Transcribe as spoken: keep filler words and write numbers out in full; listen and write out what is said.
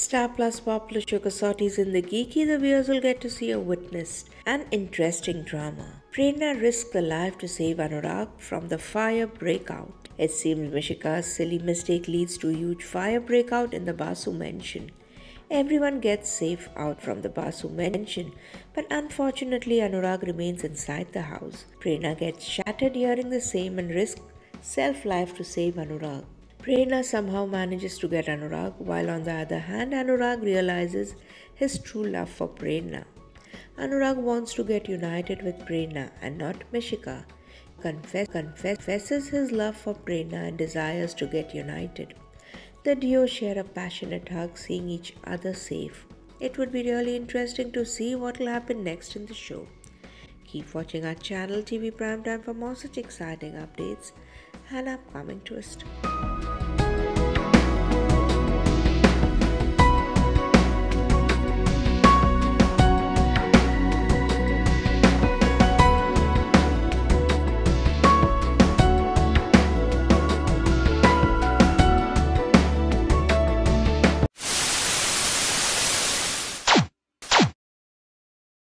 Star Plus popular sugar sorties in the geeky, the viewers will get to see or witness an interesting drama. Prerna risks the life to save Anurag from the fire breakout. It seems Mishika's silly mistake leads to a huge fire breakout in the Basu mansion. Everyone gets safe out from the Basu mansion, but unfortunately Anurag remains inside the house. Prerna gets shattered hearing the same and risks self-life to save Anurag. Prerna somehow manages to get Anurag, while on the other hand, Anurag realizes his true love for Prerna. Anurag wants to get united with Prerna and not Mishika. Confess, confesses his love for Prerna and desires to get united. The duo share a passionate hug, seeing each other safe. It would be really interesting to see what will happen next in the show. Keep watching our channel T V Primetime for more such exciting updates and upcoming twists.